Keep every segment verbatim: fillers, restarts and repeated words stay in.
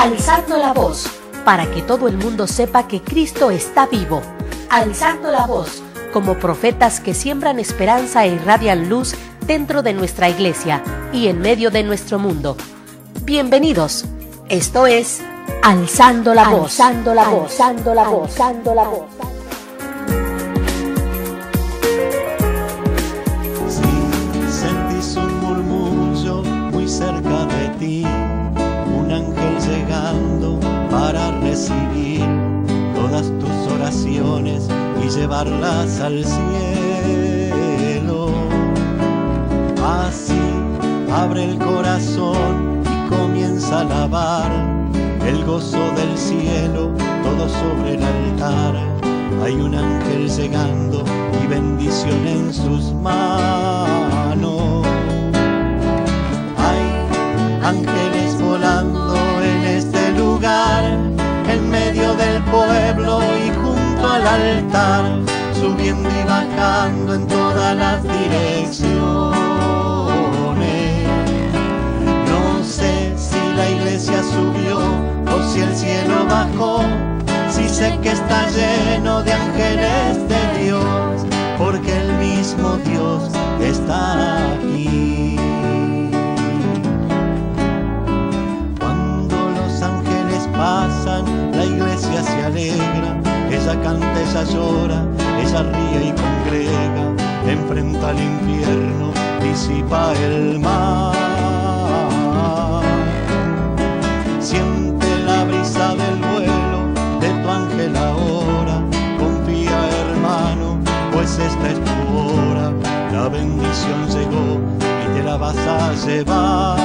Alzando la voz, para que todo el mundo sepa que Cristo está vivo. Alzando la voz, como profetas que siembran esperanza e irradian luz dentro de nuestra iglesia y en medio de nuestro mundo. Bienvenidos. Esto es Alzando la voz, alzando la voz, alzando la voz, alzando la voz. Si sentís un murmullo muy cerca de ti, un ángel llegando para recibir todas tus oraciones y llevarlas al cielo. Así abre el corazón y comienza a alabar el gozo del cielo, todo sobre el altar. Hay un ángel llegando y bendición en sus manos. Hay ángeles volando en este lugar, en medio del pueblo y junto al altar, subiendo y bajando en todas las direcciones. No sé si la iglesia subió o si el cielo bajó, si sé que está lleno de ángeles de Dios, porque el mismo Dios está aquí. Cuando los ángeles pasan, la iglesia se alegra, ella canta, ella llora, ella ríe y congrega, enfrenta al infierno, disipa el mal. Siente la brisa del vuelo de tu ángel ahora, confía hermano, pues esta es tu hora, la bendición llegó y te la vas a llevar.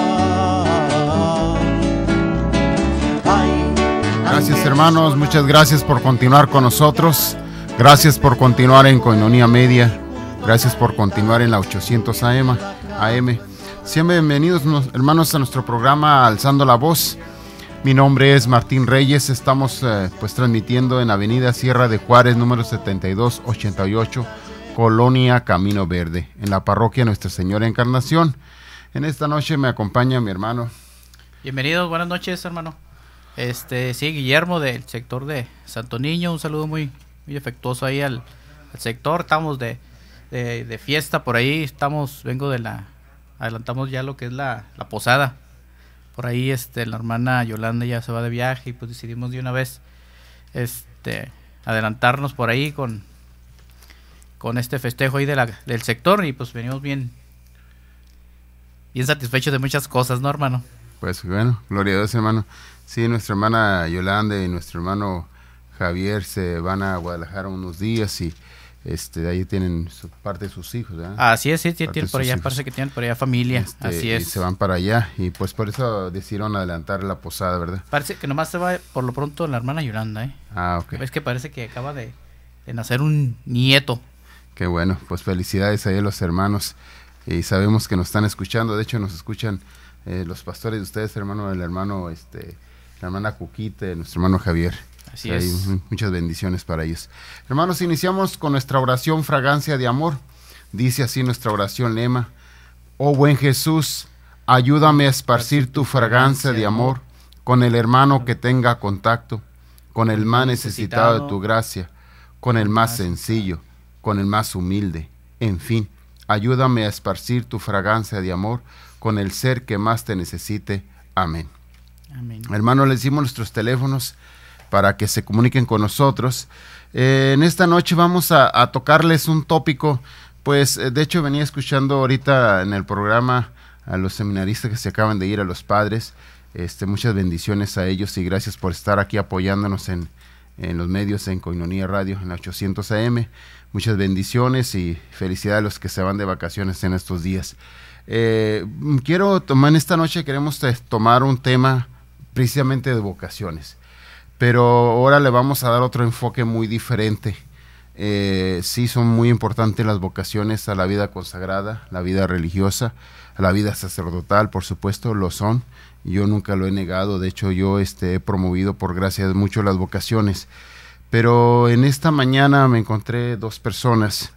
Ay, gracias hermanos, muchas gracias por continuar con nosotros, gracias por continuar en Koinonia Media, gracias por continuar en la ochocientos A M. Sean bienvenidos hermanos a nuestro programa Alzando la Voz. Mi nombre es Martín Reyes, estamos eh, pues transmitiendo en Avenida Sierra de Juárez, número setenta y dos ochenta y ocho, Colonia Camino Verde, en la parroquia Nuestra Señora Encarnación. En esta noche me acompaña mi hermano. Bienvenidos, buenas noches hermano. Este, sí, Guillermo del sector de Santo Niño, un saludo muy, muy afectuoso ahí al, al sector. Estamos de, de, de fiesta por ahí, estamos, vengo de la, adelantamos ya lo que es la, la posada. Por ahí este, la hermana Yolanda ya se va de viaje y pues decidimos de una vez este, adelantarnos por ahí con, con este festejo ahí de la, del sector y pues venimos bien, bien satisfechos de muchas cosas, ¿no hermano? Pues bueno, gloria a Dios hermano. Sí, nuestra hermana Yolanda y nuestro hermano Javier se van a Guadalajara unos días y este ahí tienen su, parte de sus hijos, ¿verdad? Así es, sí, tienen por allá, hijos. Parece que tienen por allá familia, este, así es. Y se van para allá y pues por eso decidieron adelantar la posada, ¿verdad? Parece que nomás se va por lo pronto la hermana Yolanda, ¿eh? Ah, ok. Es que parece que acaba de, de nacer un nieto. Qué bueno, pues felicidades ahí a los hermanos y sabemos que nos están escuchando, de hecho nos escuchan eh, los pastores de ustedes, hermano, el hermano, este, la hermana Cuquita, nuestro hermano Javier. Así es. Hay muchas bendiciones para ellos. Hermanos, iniciamos con nuestra oración Fragancia de Amor. Dice así nuestra oración lema: oh buen Jesús, ayúdame a esparcir tu fragancia de amor con el hermano que tenga contacto, con el más necesitado de tu gracia, con el más sencillo, con el más humilde. En fin, ayúdame a esparcir tu fragancia de amor con el ser que más te necesite. Amén. Amén. Hermanos, les dimos nuestros teléfonos para que se comuniquen con nosotros. Eh, en esta noche vamos a, a tocarles un tópico, pues eh, de hecho venía escuchando ahorita en el programa a los seminaristas que se acaban de ir, a los padres, este, muchas bendiciones a ellos y gracias por estar aquí apoyándonos en, en los medios, en Koinonia Radio, en la ochocientos A M. Muchas bendiciones y felicidades a los que se van de vacaciones en estos días. Eh, quiero tomar en esta noche, queremos eh, tomar un tema precisamente de vocaciones. Pero ahora le vamos a dar otro enfoque muy diferente. Eh, sí son muy importantes las vocaciones a la vida consagrada, la vida religiosa, a la vida sacerdotal, por supuesto, lo son. Yo nunca lo he negado, de hecho yo este, he promovido por gracia de mucho las vocaciones. Pero en esta mañana me encontré dos personas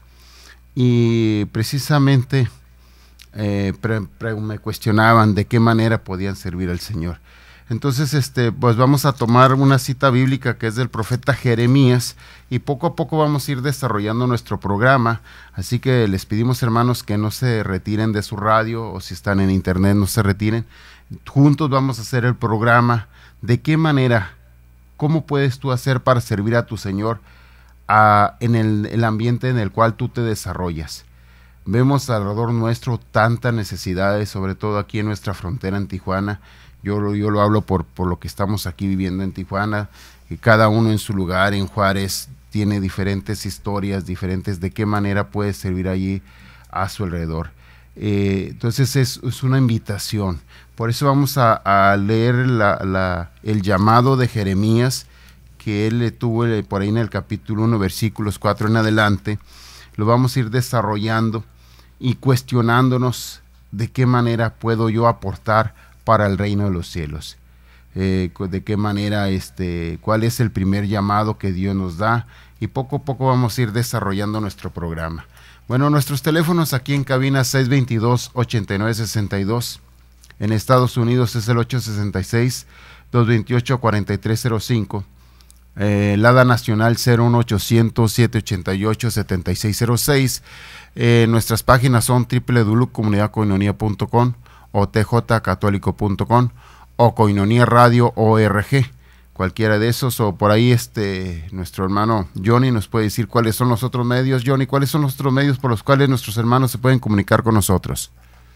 y precisamente eh, pre, pre, me cuestionaban de qué manera podían servir al Señor. Entonces, este, pues vamos a tomar una cita bíblica que es del profeta Jeremías y poco a poco vamos a ir desarrollando nuestro programa. Así que les pedimos, hermanos, que no se retiren de su radio o si están en internet no se retiren. Juntos vamos a hacer el programa. ¿De qué manera? ¿Cómo puedes tú hacer para servir a tu Señor a, en el, el ambiente en el cual tú te desarrollas? Vemos alrededor nuestro tantas necesidades, sobre todo aquí en nuestra frontera en Tijuana. Yo, lo- yo lo hablo por, por lo que estamos aquí viviendo en Tijuana, y cada uno en su lugar, en Juárez, tiene diferentes historias, diferentes de qué manera puede servir allí a su alrededor. Eh, entonces es, es una invitación. Por eso vamos a, a leer la, la, el llamado de Jeremías, que él le tuvo eh, por ahí en el capítulo uno, versículos cuatro en adelante. Lo vamos a ir desarrollando y cuestionándonos de qué manera puedo yo aportar para el reino de los cielos. Eh, de qué manera, este, cuál es el primer llamado que Dios nos da, y poco a poco vamos a ir desarrollando nuestro programa. Bueno, nuestros teléfonos aquí en cabina seis veintidós, ochenta y nueve sesenta y dos, en Estados Unidos es el ocho sesenta y seis, dos veintiocho, cuarenta y tres cero cinco, eh, Lada Nacional cero uno ochocientos, setecientos ochenta y ocho, setenta y seis cero seis. Eh, nuestras páginas son doble u doble u doble u punto comunidad coinonia punto com o t j católico punto com o Coinonía Radio O R G, cualquiera de esos, o por ahí este nuestro hermano Johnny nos puede decir cuáles son los otros medios. Johnny, ¿cuáles son los otros medios por los cuales nuestros hermanos se pueden comunicar con nosotros?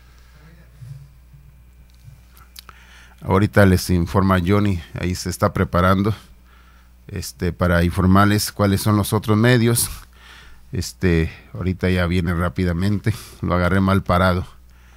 Ahorita les informa Johnny, ahí se está preparando este para informarles cuáles son los otros medios. Este, ahorita ya viene rápidamente, lo agarré mal parado.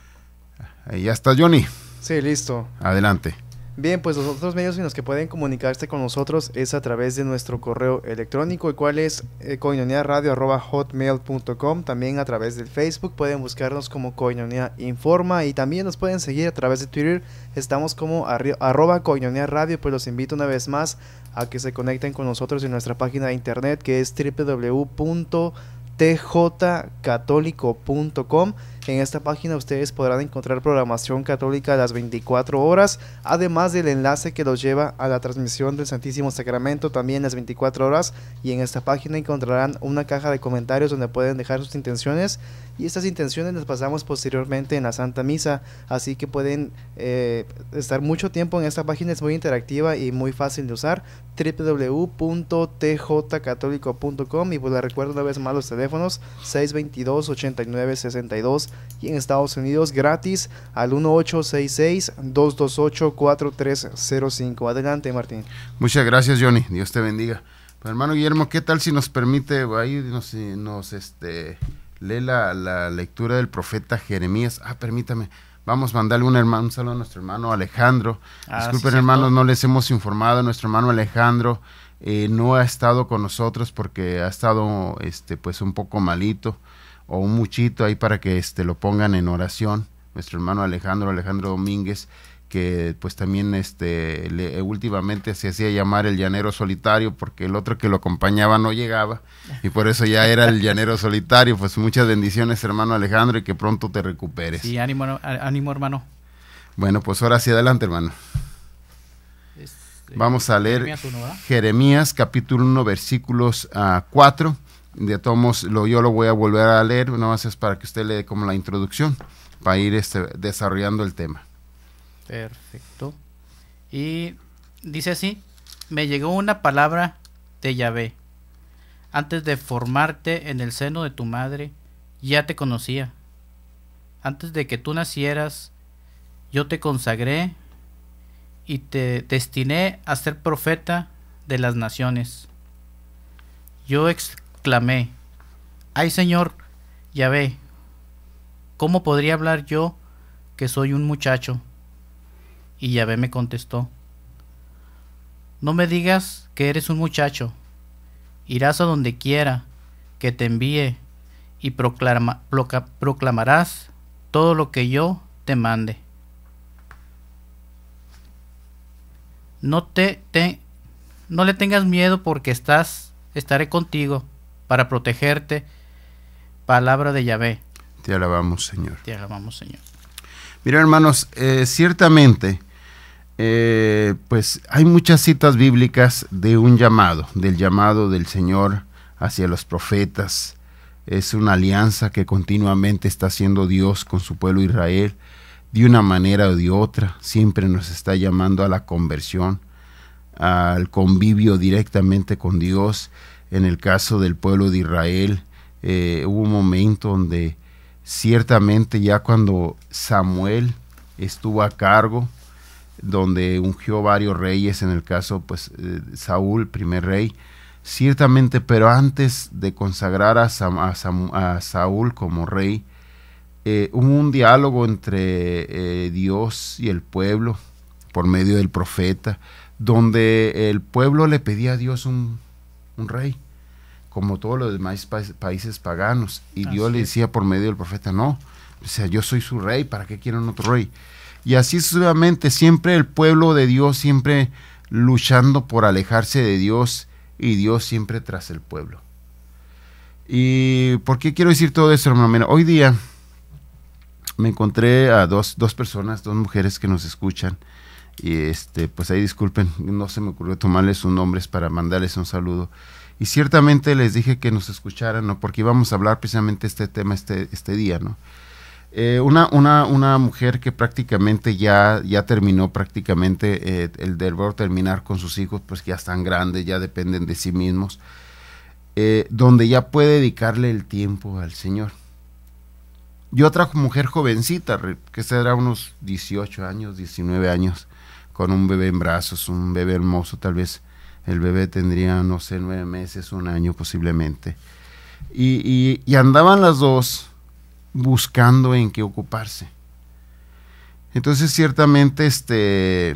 Ahí ya está Johnny. Sí, listo. Adelante. Bien, pues los otros medios en los que pueden comunicarse con nosotros es a través de nuestro correo electrónico, el cual es eh, coinoniaradio arroba hotmail punto com. También a través del Facebook pueden buscarnos como Coinonía Informa, y también nos pueden seguir a través de Twitter. Estamos como arri- arroba Coinonía Radio. Pues los invito una vez más a que se conecten con nosotros en nuestra página de internet, que es doble u doble u doble u punto t j católico punto com. En esta página ustedes podrán encontrar programación católica a las veinticuatro horas, además del enlace que los lleva a la transmisión del Santísimo Sacramento también las veinticuatro horas, y en esta página encontrarán una caja de comentarios donde pueden dejar sus intenciones, y estas intenciones las pasamos posteriormente en la Santa Misa, así que pueden eh, estar mucho tiempo en esta página. Es muy interactiva y muy fácil de usar, doble u doble u doble u punto t j católico punto com. Y pues les recuerdo una vez más los teléfonos seis veintidós, ochenta y nueve sesenta y dos, y en Estados Unidos gratis al uno ocho seis seis, dos dos ocho, cuatro tres cero cinco. Adelante, Martín. Muchas gracias, Johnny. Dios te bendiga. Pues, hermano Guillermo, ¿qué tal si nos permite ahí nos, nos este lee la, la lectura del profeta Jeremías? Ah, permítame. Vamos a mandarle un, hermano, un saludo a nuestro hermano Alejandro. Ah, Disculpen, sí, hermanos, cierto. no les hemos informado. Nuestro hermano Alejandro eh, no ha estado con nosotros porque ha estado este pues un poco malito, o un muchito ahí para que este lo pongan en oración. Nuestro hermano Alejandro, Alejandro Domínguez, que pues también este le, últimamente se hacía llamar el llanero solitario, porque el otro que lo acompañaba no llegaba, y por eso ya era el llanero solitario. Pues muchas bendiciones, hermano Alejandro, y que pronto te recuperes. Sí, ánimo, no- á- ánimo, hermano. Bueno, pues ahora sí, adelante, hermano. Este, Vamos a leer Jeremías uno, ¿verdad? Jeremías capítulo uno, versículos uh, cuatro. De todos modos, lo, yo lo voy a volver a leer, nada más es para que usted le dé como la introducción, para ir este, desarrollando el tema. Perfecto. Y dice así: me llegó una palabra de Yahvé. Antes de formarte en el seno de tu madre, ya te conocía. Antes de que tú nacieras, yo te consagré y te destiné a ser profeta de las naciones. Yo exclamé: ay, Señor Yahvé, ¿cómo podría hablar yo que soy un muchacho? Y Yahvé me contestó: no me digas que eres un muchacho. Irás a donde quiera que te envíe y proclama, proca- proclamarás todo lo que yo te mande. No te, te no le tengas miedo, porque estás estaré contigo para protegerte. Palabra de Yahvé. Te alabamos, Señor. Te alabamos, Señor. Mira, hermanos, eh, ciertamente eh, pues hay muchas citas bíblicas de un llamado, del llamado del Señor hacia los profetas. Es una alianza que continuamente está haciendo Dios con su pueblo Israel, de una manera o de otra. Siempre nos está llamando a la conversión, al convivio directamente con Dios. En el caso del pueblo de Israel, eh, hubo un momento donde ciertamente ya cuando Samuel estuvo a cargo, donde ungió varios reyes, en el caso pues eh, Saúl, primer rey, ciertamente, pero antes de consagrar a, Sam, a, Sam, a Saúl como rey, eh, hubo un diálogo entre eh, Dios y el pueblo por medio del profeta, donde el pueblo le pedía a Dios un, un rey, como todos los demás pa países paganos, y así Dios le decía por medio del profeta, no, o sea, yo soy su rey, ¿para qué quieren otro rey? Y así sucesivamente, siempre el pueblo de Dios, siempre luchando por alejarse de Dios, y Dios siempre tras el pueblo. ¿Y por qué quiero decir todo eso, hermano? Mira, hoy día me encontré a dos, dos personas, dos mujeres que nos escuchan, y este, pues ahí disculpen, no se me ocurrió tomarles sus nombres para mandarles un saludo, y ciertamente les dije que nos escucharan, ¿no? Porque íbamos a hablar precisamente este tema este, este día, ¿no? Eh, una, una, una mujer que prácticamente ya, ya terminó prácticamente eh, el deber terminar con sus hijos, pues ya están grandes, ya dependen de sí mismos, eh, donde ya puede dedicarle el tiempo al Señor. Y otra mujer jovencita, que será unos dieciocho años, diecinueve años, con un bebé en brazos, un bebé hermoso, tal vez el bebé tendría, no sé, nueve meses, un año posiblemente, y, y, y andaban las dos buscando en qué ocuparse. Entonces ciertamente este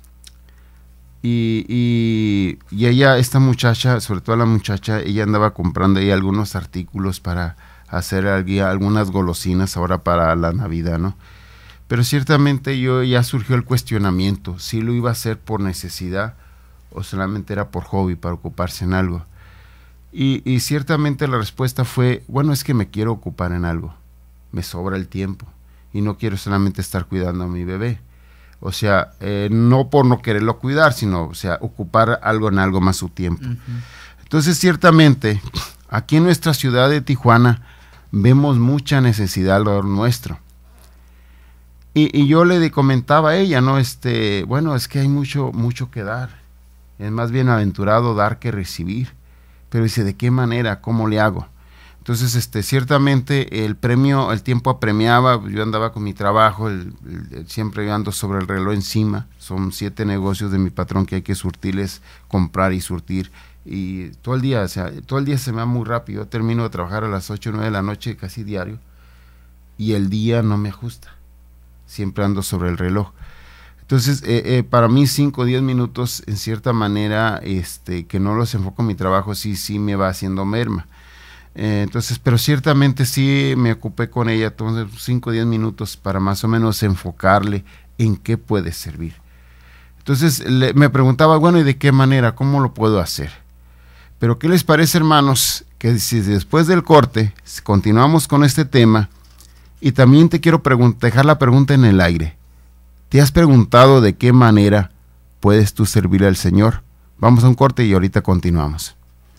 y, y, y ella, esta muchacha, sobre todo la muchacha, ella andaba comprando ahí algunos artículos para hacer algunas golosinas ahora para la Navidad, ¿no? Pero ciertamente yo ya surgió el cuestionamiento, si lo iba a hacer por necesidad o solamente era por hobby, para ocuparse en algo. Y, y ciertamente la respuesta fue, bueno, es que me quiero ocupar en algo, me sobra el tiempo y no quiero solamente estar cuidando a mi bebé. O sea, eh, no por no quererlo cuidar, sino, o sea, ocupar algo en algo más su tiempo. Uh-huh. Entonces, ciertamente, aquí en nuestra ciudad de Tijuana vemos mucha necesidad alrededor nuestro. Y, y yo le comentaba a ella, ¿no? Este, bueno, es que hay mucho, mucho que dar. Es más bienaventurado dar que recibir. Pero dice, ¿de qué manera? ¿Cómo le hago? Entonces, este, ciertamente el premio, el tiempo apremiaba, yo andaba con mi trabajo, el, el, siempre ando sobre el reloj encima, son siete negocios de mi patrón que hay que surtirles, comprar y surtir, y todo el día, o sea, todo el día se me va muy rápido. Yo termino de trabajar a las ocho o nueve de la noche casi diario, y el día no me ajusta, siempre ando sobre el reloj. Entonces, eh, eh, para mí cinco o diez minutos, en cierta manera, este, que no los enfoco en mi trabajo, sí, sí me va haciendo merma. Eh, entonces, pero ciertamente sí me ocupé con ella, entonces cinco o diez minutos para más o menos enfocarle en qué puede servir. Entonces le, me preguntaba, bueno, ¿y de qué manera? ¿Cómo lo puedo hacer? Pero ¿qué les parece, hermanos? Que si después del corte continuamos con este tema, y también te quiero dejar la pregunta en el aire. ¿Te has preguntado de qué manera puedes tú servirle al Señor? Vamos a un corte y ahorita continuamos.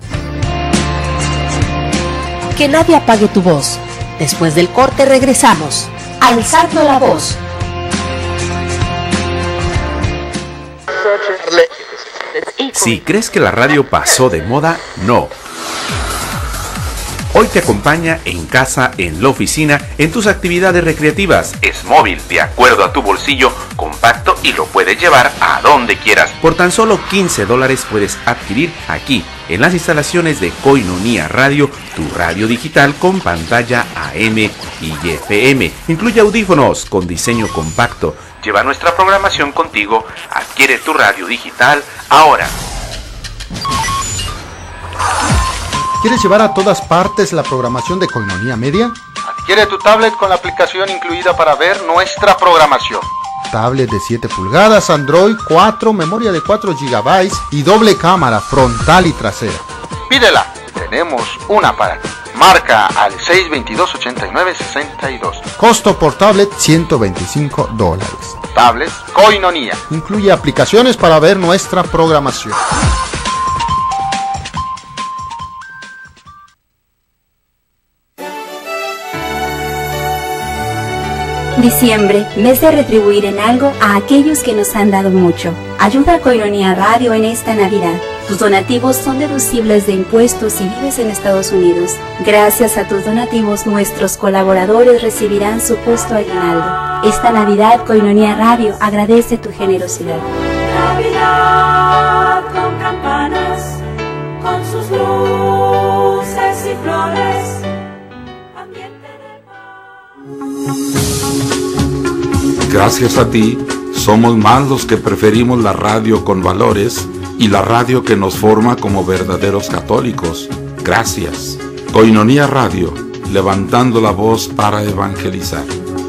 Que nadie apague tu voz. Después del corte regresamos. Alzando la voz. Si crees que la radio pasó de moda, no. Hoy te acompaña en casa, en la oficina, en tus actividades recreativas. Es móvil, de acuerdo a tu bolsillo, compacto y lo puedes llevar a donde quieras. Por tan solo quince dólares puedes adquirir aquí, en las instalaciones de Koinonia Radio, tu radio digital con pantalla A M y F M. Incluye audífonos con diseño compacto. Lleva nuestra programación contigo. Adquiere tu radio digital ahora. ¿Quieres llevar a todas partes la programación de Koinonia Media? Adquiere tu tablet con la aplicación incluida para ver nuestra programación. Tablet de siete pulgadas, Android cuatro, memoria de cuatro gigabytes y doble cámara frontal y trasera. Pídela, tenemos una para ti. Marca al seis veintidós, ochenta y nueve, sesenta y dos. Costo por tablet ciento veinticinco dólares. Tablets Koinonia. Incluye aplicaciones para ver nuestra programación. Diciembre, mes de retribuir en algo a aquellos que nos han dado mucho. Ayuda a Koinonia Radio en esta Navidad. Tus donativos son deducibles de impuestos si vives en Estados Unidos. Gracias a tus donativos, nuestros colaboradores recibirán su justo aguinaldo. Esta Navidad, Koinonia Radio agradece tu generosidad. Navidad con campanas, con sus luces y flores, ambiente de paz. Gracias a ti, somos más los que preferimos la radio con valores y la radio que nos forma como verdaderos católicos. Gracias. Koinonia Radio, levantando la voz para evangelizar.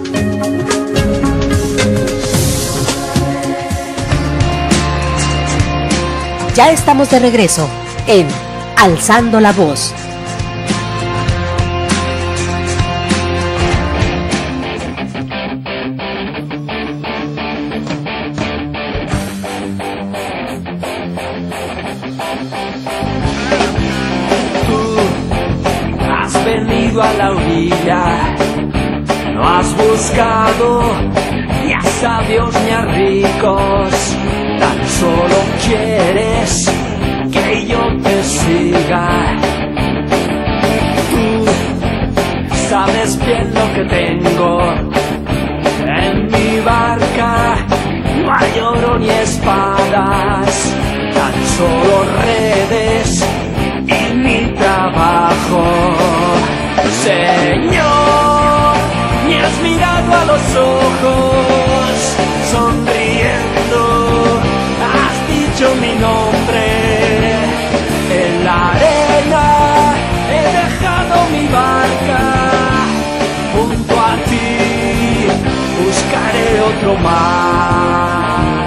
Ya estamos de regreso en Alzando la Voz. A la orilla, no has buscado ni a sabios ni a ricos, tan solo quieres que yo te siga. Tú sabes bien lo que tengo en mi barca, no hay oro ni espadas, tan solo redes y mi trabajo. Señor, me has mirado a los ojos, sonriendo, has dicho mi nombre. En la arena he dejado mi barca, junto a ti buscaré otro mar.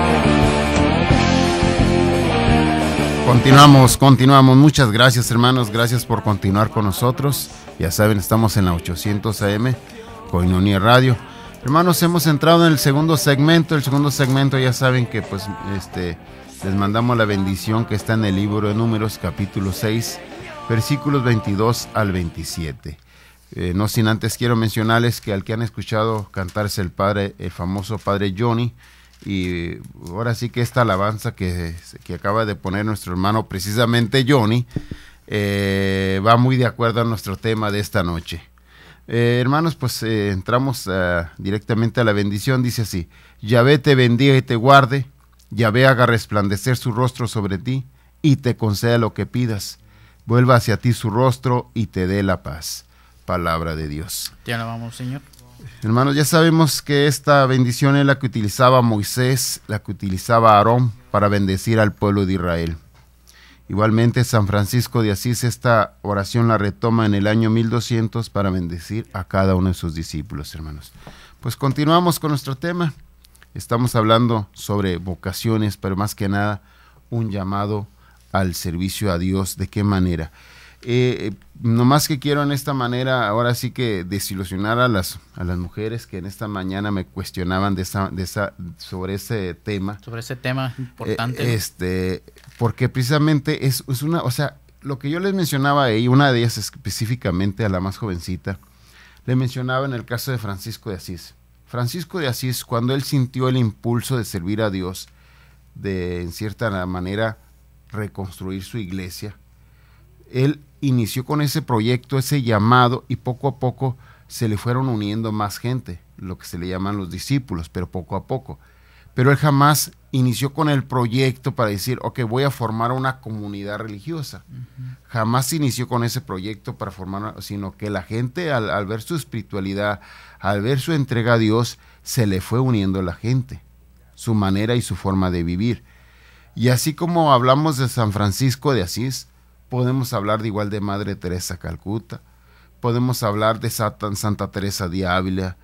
Continuamos, continuamos. Muchas gracias, hermanos. Gracias por continuar con nosotros. Ya saben, estamos en la ochocientos A M, Koinonia Radio. Hermanos, hemos entrado en el segundo segmento. El segundo segmento, ya saben que pues este les mandamos la bendición que está en el libro de Números, capítulo seis, versículos veintidós al veintisiete. Eh, no sin antes quiero mencionarles que al que han escuchado cantarse el padre, el famoso padre Johnny, y ahora sí que esta alabanza que, que acaba de poner nuestro hermano precisamente Johnny, Eh, va muy de acuerdo a nuestro tema de esta noche. Eh, hermanos, pues eh, entramos uh, directamente a la bendición. Dice así: Yahvé te bendiga y te guarde, Yahvé haga resplandecer su rostro sobre ti y te conceda lo que pidas, vuelva hacia ti su rostro y te dé la paz. Palabra de Dios. Te alabamos, Señor. Hermanos, ya sabemos que esta bendición es la que utilizaba Moisés, la que utilizaba Aarón para bendecir al pueblo de Israel. Igualmente, San Francisco de Asís esta oración la retoma en el año mil doscientos para bendecir a cada uno de sus discípulos, hermanos. Pues continuamos con nuestro tema. Estamos hablando sobre vocaciones, pero más que nada un llamado al servicio a Dios. ¿De qué manera? Eh, nomás que quiero en esta manera, ahora sí que desilusionar a las, a las mujeres que en esta mañana me cuestionaban de esa, de esa, sobre ese tema. Sobre ese tema importante. Eh, este, porque precisamente es, es una, o sea, lo que yo les mencionaba ahí, una de ellas específicamente a la más jovencita, le mencionaba en el caso de Francisco de Asís. Francisco de Asís, cuando él sintió el impulso de servir a Dios, de en cierta manera reconstruir su iglesia, él inició con ese proyecto, ese llamado, y poco a poco se le fueron uniendo más gente, lo que se le llaman los discípulos, pero poco a poco. Pero él jamás inició con el proyecto para decir, ok, voy a formar una comunidad religiosa. Uh-huh. Jamás inició con ese proyecto para formar, sino que la gente al, al ver su espiritualidad, al ver su entrega a Dios, se le fue uniendo la gente, su manera y su forma de vivir. Y así como hablamos de San Francisco de Asís, podemos hablar de igual de Madre Teresa Calcuta, podemos hablar de Santa, Santa Teresa de Ávila,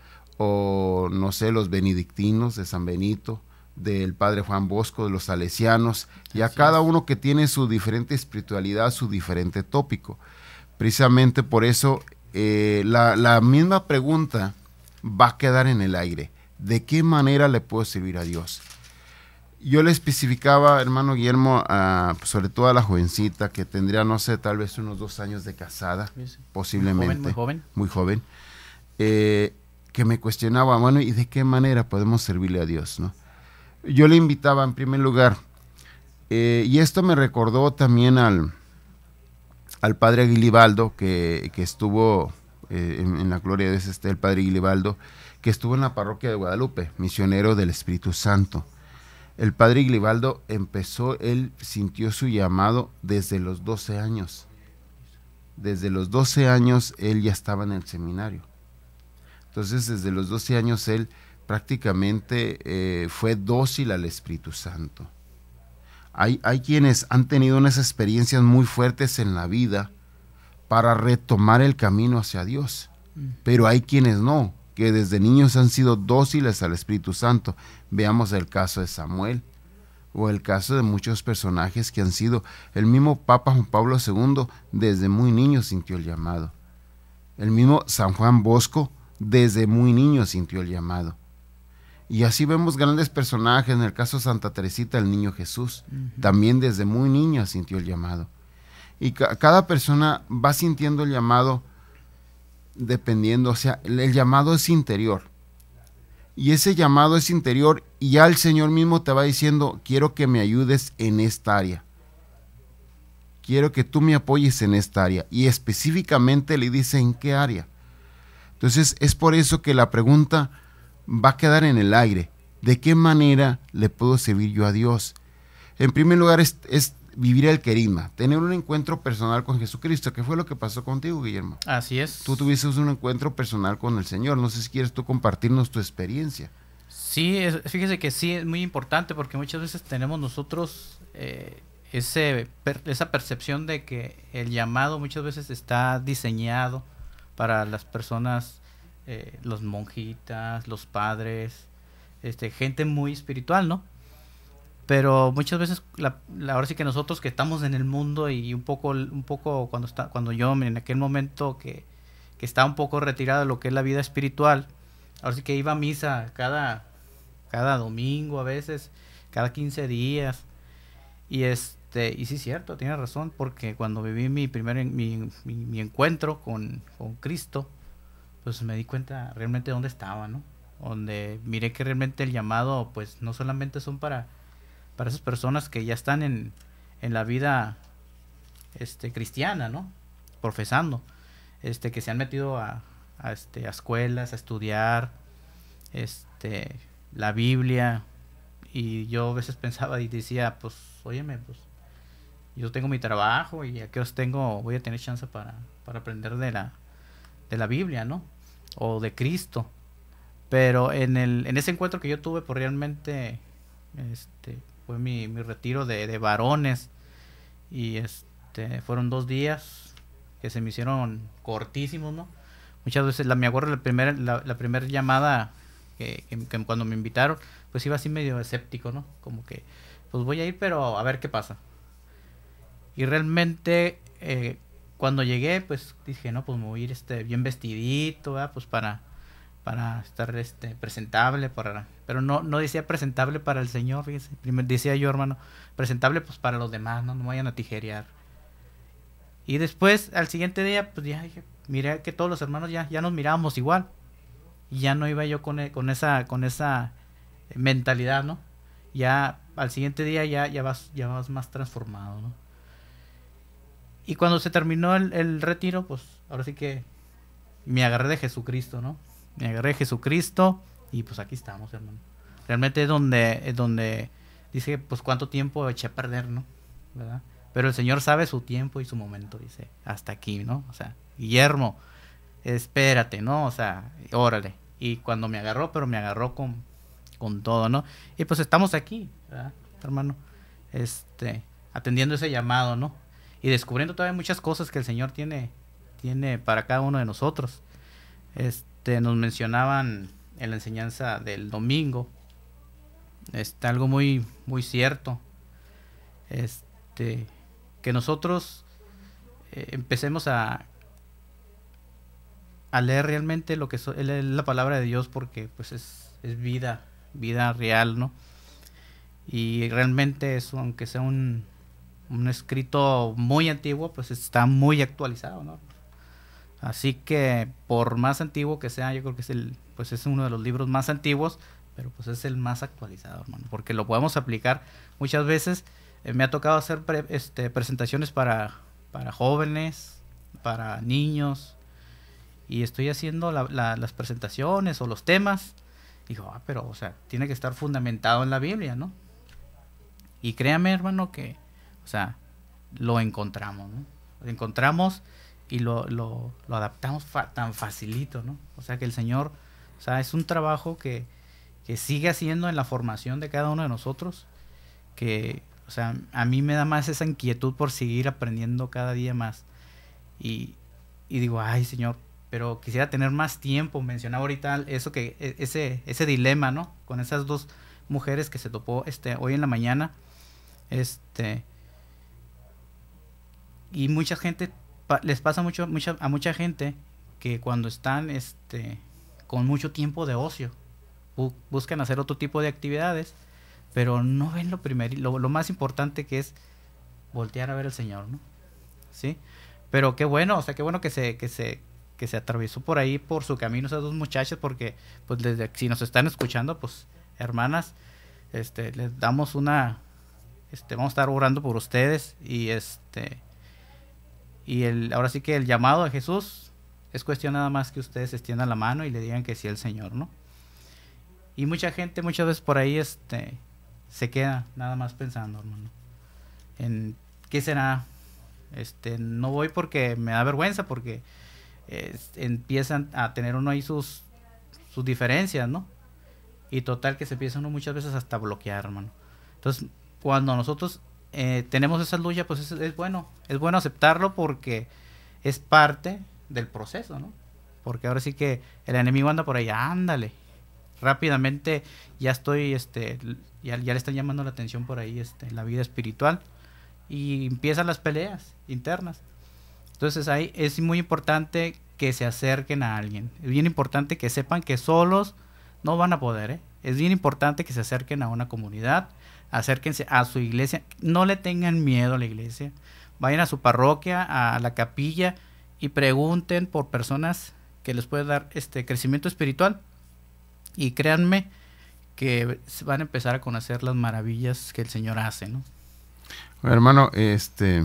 o no sé, los benedictinos de San Benito, del Padre Juan Bosco, de los salesianos, y a cada uno que tiene su diferente espiritualidad, su diferente tópico. Precisamente por eso eh, la, la misma pregunta va a quedar en el aire. ¿De qué manera le puedo servir a Dios? Yo le especificaba, hermano Guillermo, a, sobre todo a la jovencita que tendría, no sé, tal vez unos dos años de casada, sí, sí. posiblemente. Muy joven. Muy joven. Muy joven eh, que me cuestionaba, bueno, ¿y de qué manera podemos servirle a Dios, no? Yo le invitaba en primer lugar, eh, y esto me recordó también al, al padre Guilibaldo, que, que estuvo eh, en, en la gloria de este, el padre Guilibaldo, que estuvo en la parroquia de Guadalupe, misionero del Espíritu Santo. El padre Guilibaldo empezó, él sintió su llamado desde los doce años. Desde los doce años él ya estaba en el seminario. Entonces, desde los doce años él prácticamente eh, fue dócil al Espíritu Santo. Hay, hay quienes han tenido unas experiencias muy fuertes en la vida para retomar el camino hacia Dios, mm. pero hay quienes no, que desde niños han sido dóciles al Espíritu Santo. Veamos el caso de Samuel, o el caso de muchos personajes que han sido. El mismo Papa Juan Pablo segundo desde muy niño sintió el llamado. El mismo San Juan Bosco desde muy niño sintió el llamado. Y así vemos grandes personajes, en el caso de Santa Teresita, el niño Jesús, uh-huh. también desde muy niño sintió el llamado. Y ca- cada persona va sintiendo el llamado dependiendo, o sea, el, el llamado es interior. Y ese llamado es interior y ya el Señor mismo te va diciendo, quiero que me ayudes en esta área. Quiero que tú me apoyes en esta área. Y específicamente le dice en qué área. Entonces es por eso que la pregunta va a quedar en el aire. ¿De qué manera le puedo servir yo a Dios? En primer lugar es, es vivir el querigma, tener un encuentro personal con Jesucristo, que fue lo que pasó contigo, Guillermo. Así es. Tú tuviste un encuentro personal con el Señor. No sé si quieres tú compartirnos tu experiencia. Sí, es, fíjese que sí es muy importante porque muchas veces tenemos nosotros eh, ese per, esa percepción de que el llamado muchas veces está diseñado para las personas, eh, los monjitas, los padres, este, gente muy espiritual, ¿no? Pero muchas veces, la, la, ahora sí que nosotros que estamos en el mundo y un poco, un poco cuando está, cuando yo en aquel momento que, que estaba un poco retirado de lo que es la vida espiritual, ahora sí que iba a misa cada, cada domingo a veces, cada quince días, y este, y sí es cierto, tiene razón, porque cuando viví mi primer, mi, mi, mi encuentro con, con Cristo, pues me di cuenta realmente dónde estaba, ¿no? Donde miré que realmente el llamado, pues no solamente son para para esas personas que ya están en, en la vida este cristiana, ¿no? Profesando, este que se han metido a, a este a escuelas a estudiar este la Biblia, y yo a veces pensaba y decía, pues, óyeme, pues yo tengo mi trabajo y a qué os tengo voy a tener chance para, para aprender de la de la Biblia, ¿no? O de Cristo. Pero en el en ese encuentro que yo tuve, pues realmente este fue mi, mi retiro de, de varones, y este fueron dos días que se me hicieron cortísimos, ¿no? Muchas veces, la, me acuerdo la primera la, la primera llamada que, que, que cuando me invitaron, pues iba así medio escéptico, ¿no? Como que, pues voy a ir, pero a ver qué pasa. Y realmente, eh, cuando llegué, pues dije, no, pues me voy a ir este, bien vestidito, ¿verdad? Pues para... para estar este presentable, para pero no no decía presentable para el Señor, fíjese. Primero decía yo, hermano, presentable pues para los demás, no no vayan a tijerear. Y después al siguiente día pues ya dije, miré que todos los hermanos ya ya nos mirábamos igual. Y ya no iba yo con con esa con esa mentalidad, ¿no? Ya al siguiente día ya ya vas ya vas más transformado, ¿no? Y cuando se terminó el, el retiro, pues ahora sí que me agarré de Jesucristo, ¿no? Me agarré de Jesucristo y pues aquí estamos, hermano. Realmente es donde, es donde dice, pues cuánto tiempo eché a perder, ¿no? ¿Verdad? Pero el Señor sabe su tiempo y su momento, dice, hasta aquí, ¿no? O sea, Guillermo, espérate, ¿no? O sea, órale. Y cuando me agarró, pero me agarró con, con todo, ¿no? Y pues estamos aquí, ¿verdad, hermano? Este, atendiendo ese llamado, ¿no? Y descubriendo todavía muchas cosas que el Señor tiene, tiene para cada uno de nosotros. Este, nos mencionaban en la enseñanza del domingo, este, algo muy, muy cierto, este, que nosotros eh, empecemos a, a leer realmente lo que so, es la palabra de Dios, porque pues es, es vida, vida real, ¿no? Y realmente eso, aunque sea un, un escrito muy antiguo, pues está muy actualizado, ¿no? Así que por más antiguo que sea, yo creo que es el, pues es uno de los libros más antiguos, pero pues es el más actualizado, hermano, porque lo podemos aplicar muchas veces. Eh, me ha tocado hacer pre, este, presentaciones para, para jóvenes, para niños, y estoy haciendo la, la, las presentaciones o los temas. Digo, ah, pero, o sea, tiene que estar fundamentado en la Biblia, ¿no? Y créame, hermano, que, o sea, lo encontramos, ¿no? Lo encontramos y lo, lo, lo adaptamos fa tan facilito, ¿no? O sea, que el Señor, o sea, es un trabajo que, que sigue haciendo en la formación de cada uno de nosotros, que, o sea, a mí me da más esa inquietud por seguir aprendiendo cada día más. Y, y digo, ay, Señor, pero quisiera tener más tiempo. Mencionaba ahorita eso, que ese ese dilema, ¿no? Con esas dos mujeres que se topó este hoy en la mañana, este y mucha gente pa, les pasa mucho mucha a mucha gente que cuando están este con mucho tiempo de ocio bu, buscan hacer otro tipo de actividades, pero no ven lo primero, lo, lo más importante, que es voltear a ver al Señor, ¿no? Sí, pero qué bueno, o sea, qué bueno que se que se que se atravesó por ahí, por su camino, esas dos muchachas, porque pues desde si nos están escuchando, pues hermanas, este les damos una este vamos a estar orando por ustedes, y este y el ahora sí que el llamado de Jesús es cuestión nada más que ustedes extiendan la mano y le digan que sí al Señor, ¿no? Y mucha gente muchas veces por ahí este se queda nada más pensando, hermano, en qué será. Este no voy porque me da vergüenza, porque Eh, empiezan a tener uno ahí sus sus diferencias, ¿no? Y total que se empieza uno muchas veces hasta bloquear, hermano. Entonces, cuando nosotros eh, tenemos esa lucha, pues es, es bueno, es bueno aceptarlo, porque es parte del proceso, ¿no? Porque ahora sí que el enemigo anda por ahí, ándale, rápidamente ya estoy, este, ya, ya le están llamando la atención por ahí, este, la vida espiritual, y empiezan las peleas internas. Entonces ahí es muy importante que se acerquen a alguien. Es bien importante que sepan que solos no van a poder, ¿eh? Es bien importante que se acerquen a una comunidad, acérquense a su iglesia, no le tengan miedo a la iglesia. Vayan a su parroquia, a la capilla, y pregunten por personas que les pueden dar este crecimiento espiritual. Y créanme que van a empezar a conocer las maravillas que el Señor hace, ¿no? Hermano, este...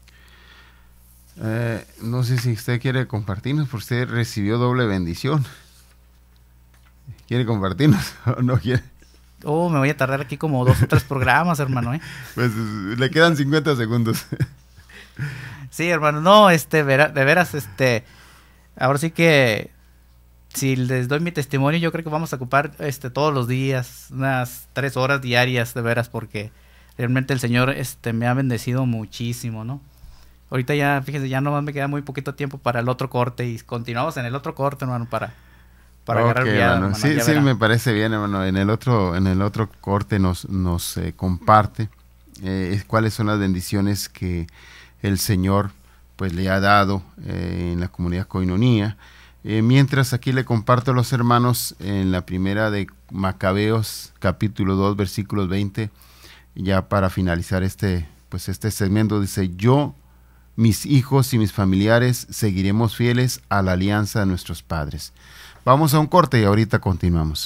Eh, no sé si usted quiere compartirnos, porque usted recibió doble bendición. ¿Quiere compartirnos o no quiere? Oh, me voy a tardar aquí como dos o tres programas, hermano, ¿eh? Pues le quedan cincuenta segundos. Sí, hermano, no, este, vera, de veras, este, ahora sí que si les doy mi testimonio, yo creo que vamos a ocupar este todos los días, unas tres horas diarias, de veras, porque realmente el Señor este me ha bendecido muchísimo, ¿no? Ahorita ya, fíjense, ya nomás me queda muy poquito tiempo para el otro corte, y continuamos en el otro corte, hermano, para, para okay, agarrar viada, hermano. Sí, sí, me parece bien, hermano. En el otro, en el otro corte nos, nos eh, comparte eh, cuáles son las bendiciones que el Señor pues le ha dado eh, en la comunidad Koinonia. Eh, mientras aquí le comparto a los hermanos en la primera de Macabeos, capítulo dos, versículos veinte, ya para finalizar este, pues este segmento, dice: yo, mis hijos y mis familiares seguiremos fieles a la alianza de nuestros padres. Vamos a un corte y ahorita continuamos.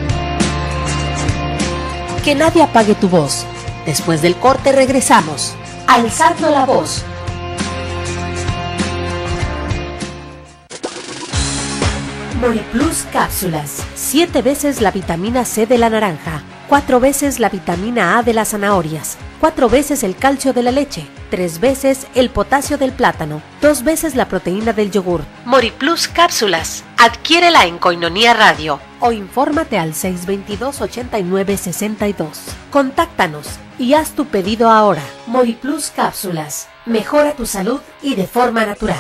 Que nadie apague tu voz. Después del corte regresamos. Alzando la voz. Moriplus cápsulas. Siete veces la vitamina C de la naranja. Cuatro veces la vitamina A de las zanahorias. Cuatro veces el calcio de la leche. Tres veces el potasio del plátano. Dos veces la proteína del yogur. Moriplus cápsulas. Adquiérela en Koinonia Radio o infórmate al seis dos dos, ocho nueve seis dos. Contáctanos y haz tu pedido ahora. Moriplus cápsulas. Mejora tu salud y de forma natural.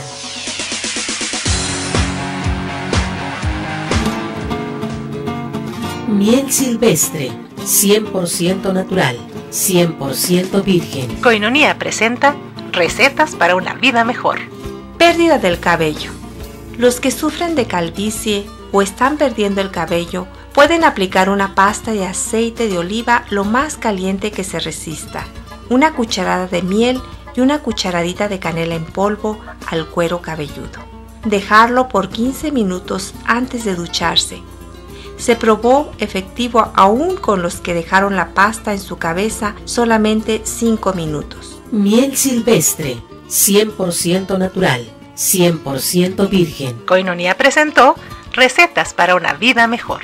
Miel silvestre, cien por ciento natural, cien por ciento virgen. Koinonia presenta recetas para una vida mejor. Pérdida del cabello, Los que sufren de calvicie o están perdiendo el cabello pueden aplicar una pasta de aceite de oliva lo más caliente que se resista, una cucharada de miel y una cucharadita de canela en polvo al cuero cabelludo. Dejarlo por quince minutos antes de ducharse. Se probó efectivo aún con los que dejaron la pasta en su cabeza solamente cinco minutos. Miel silvestre, cien por ciento natural, cien por ciento virgen. Koinonia presentó Recetas para una vida mejor.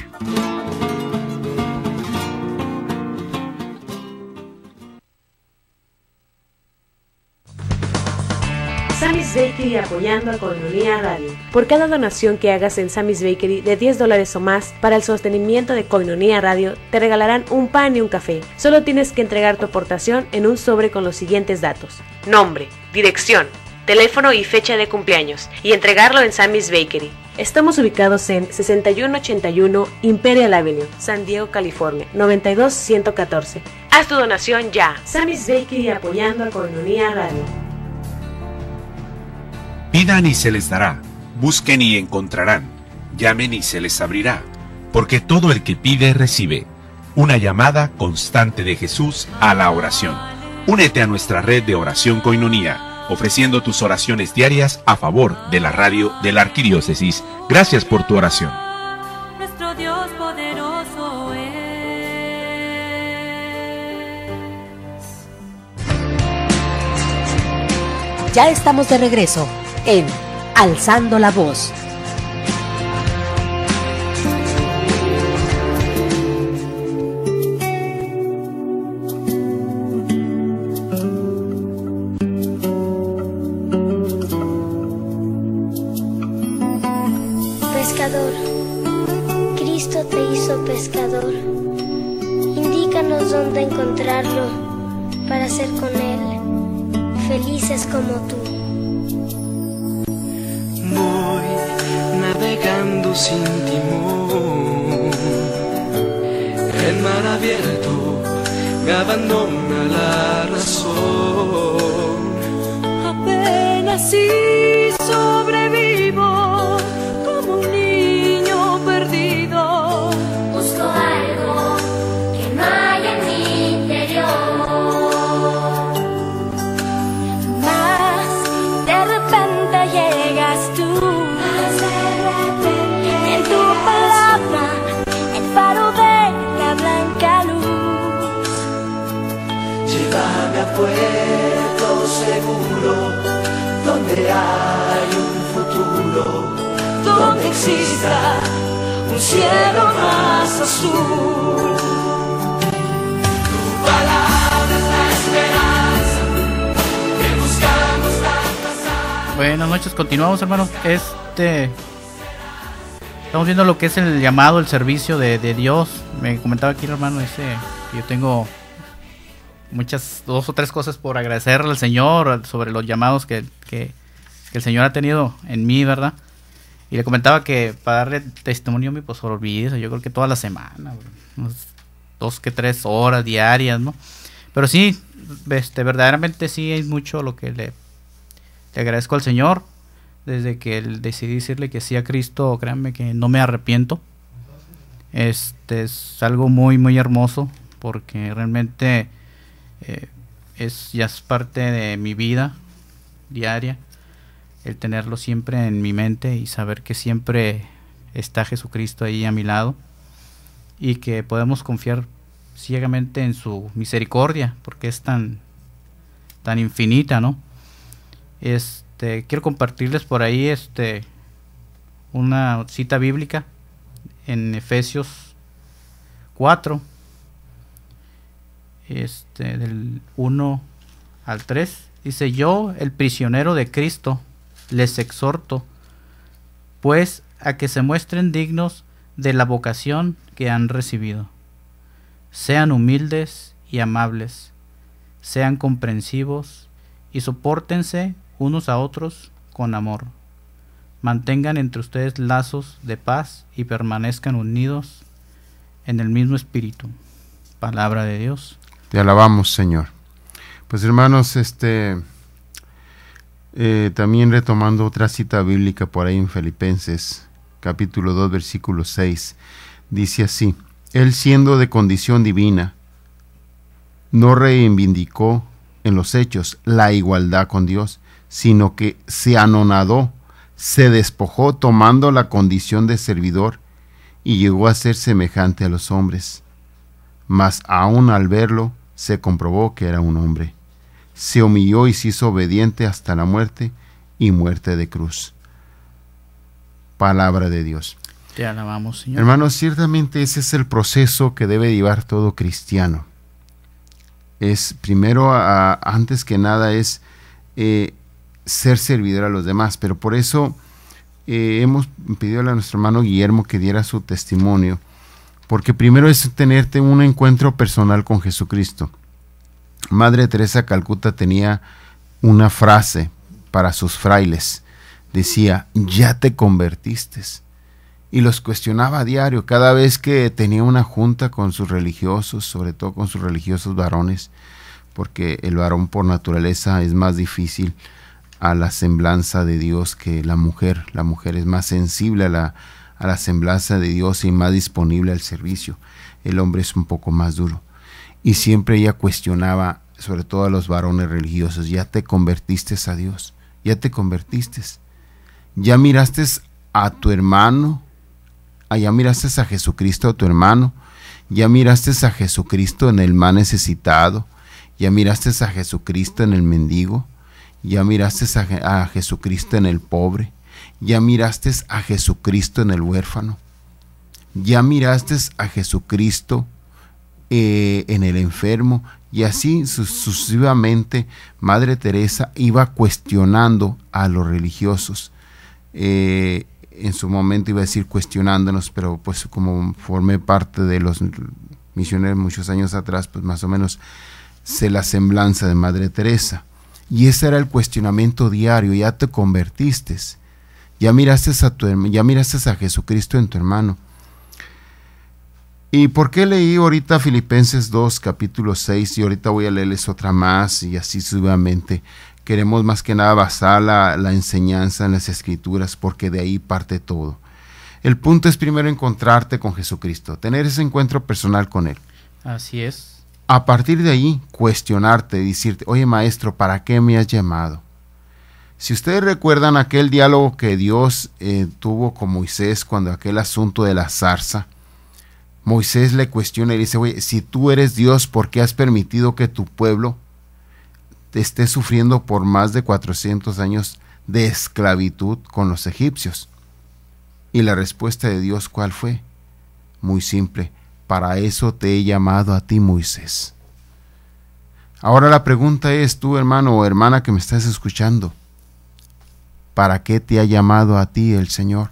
Sammy's Bakery apoyando a Koinonia Radio. Por cada donación que hagas en Sammy's Bakery de diez dólares o más para el sostenimiento de Koinonia Radio, te regalarán un pan y un café. Solo tienes que entregar tu aportación en un sobre con los siguientes datos: nombre, dirección, teléfono y fecha de cumpleaños, y entregarlo en Sammy's Bakery. Estamos ubicados en sesenta y uno ochenta y uno Imperial Avenue, San Diego, California, noventa y dos ciento catorce. Haz tu donación ya. Sammy's Bakery apoyando a Koinonia Radio. Pidan y se les dará, busquen y encontrarán, llamen y se les abrirá, porque todo el que pide recibe. Una llamada constante de Jesús a la oración. Únete a nuestra red de oración Koinonia, ofreciendo tus oraciones diarias a favor de la radio de la Arquidiócesis. Gracias por tu oración. Nuestro Dios poderoso es. Ya estamos de regreso en Alzando la Voz. Pescador, Cristo te hizo pescador. Indícanos dónde encontrarlo para ser con Él felices como tú. Voy navegando sin timón, el mar abierto me abandona la razón. Apenas si sobrevivo como un niño perdido. Busco algo que no hay en mi interior. Mas de repente llegas tú. En tu palabra, el faro de la blanca luz. Llévame a puerto seguro, donde hay un futuro, donde exista un cielo más azul. Tu palabra es la esperanza que buscamos tantas. Buenas noches, continuamos, hermano. Este estamos viendo lo que es el llamado, el servicio de, de Dios. Me comentaba aquí el hermano ese, yo tengo muchas, dos o tres cosas por agradecerle al Señor sobre los llamados que, que, que el Señor ha tenido en mí, ¿verdad? Y le comentaba que para darle testimonio a mi, pues por olvido, yo creo que toda la semana, unos dos que tres horas diarias, ¿no? Pero sí, este, verdaderamente sí hay mucho lo que le, le agradezco al Señor. Desde que decidí decirle que sí a Cristo, créanme que no me arrepiento. Este es algo muy, muy hermoso, porque realmente eh, es ya es parte de mi vida diaria, el tenerlo siempre en mi mente y saber que siempre está Jesucristo ahí a mi lado y que podemos confiar ciegamente en su misericordia, porque es tan, tan infinita, ¿no? Este, quiero compartirles por ahí este una cita bíblica en Efesios cuatro, este, del uno al tres. Dice: yo, el prisionero de Cristo, les exhorto, pues, a que se muestren dignos de la vocación que han recibido. Sean humildes y amables, sean comprensivos y sopórtense unos a otros con amor. Mantengan entre ustedes lazos de paz y permanezcan unidos en el mismo espíritu. Palabra de Dios. Te alabamos, Señor. Pues hermanos, este Eh, también retomando otra cita bíblica por ahí en Filipenses, capítulo dos, versículo seis, dice así: Él, siendo de condición divina, no reivindicó en los hechos la igualdad con Dios, sino que se anonadó, se despojó tomando la condición de servidor y llegó a ser semejante a los hombres. Mas aún al verlo se comprobó que era un hombre. Se humilló y se hizo obediente hasta la muerte y muerte de cruz. Palabra de Dios. Te alabamos, Señor. Hermanos, ciertamente ese es el proceso que debe llevar todo cristiano. Es primero, a, antes que nada, es eh, ser servidor a los demás. Pero por eso eh, hemos pedido a nuestro hermano Guillermo que diera su testimonio. Porque primero es tenerte un encuentro personal con Jesucristo. Madre Teresa de Calcuta tenía una frase para sus frailes. Decía: ya te convertiste. Y los cuestionaba a diario, cada vez que tenía una junta con sus religiosos, sobre todo con sus religiosos varones, porque el varón por naturaleza es más difícil a la semblanza de Dios que la mujer. La mujer es más sensible a la, a la semblanza de Dios y más disponible al servicio. El hombre es un poco más duro. Y siempre ella cuestionaba, sobre todo a los varones religiosos: ya te convertiste a Dios, ya te convertiste, ya miraste a tu hermano, ya miraste a Jesucristo a tu hermano, ya miraste a Jesucristo en el más necesitado, ya miraste a Jesucristo en el mendigo, ya miraste a, a Jesucristo en el pobre, ya miraste a Jesucristo en el huérfano, ya miraste a Jesucristo Eh, en el enfermo. Y así sucesivamente Madre Teresa iba cuestionando a los religiosos. Eh, en su momento iba a decir cuestionándonos, pero pues como formé parte de los misioneros muchos años atrás, pues más o menos sé la semblanza de Madre Teresa. Y ese era el cuestionamiento diario: ya te convertiste, ya miraste a tu, ya miraste a Jesucristo en tu hermano. ¿Y por qué leí ahorita Filipenses dos, capítulo seis, y ahorita voy a leerles otra más, y así sucesivamente? Queremos más que nada basar la, la enseñanza en las Escrituras, porque de ahí parte todo. El punto es primero encontrarte con Jesucristo, tener ese encuentro personal con Él. Así es. A partir de ahí, cuestionarte, decirte: oye, maestro, ¿para qué me has llamado? Si ustedes recuerdan aquel diálogo que Dios eh, tuvo con Moisés cuando aquel asunto de la zarza, Moisés le cuestiona y dice: oye, si tú eres Dios, ¿por qué has permitido que tu pueblo te esté sufriendo por más de cuatrocientos años de esclavitud con los egipcios? Y la respuesta de Dios, ¿cuál fue? Muy simple: para eso te he llamado a ti, Moisés. Ahora la pregunta es, tú, hermano o hermana que me estás escuchando, ¿para qué te ha llamado a ti el Señor?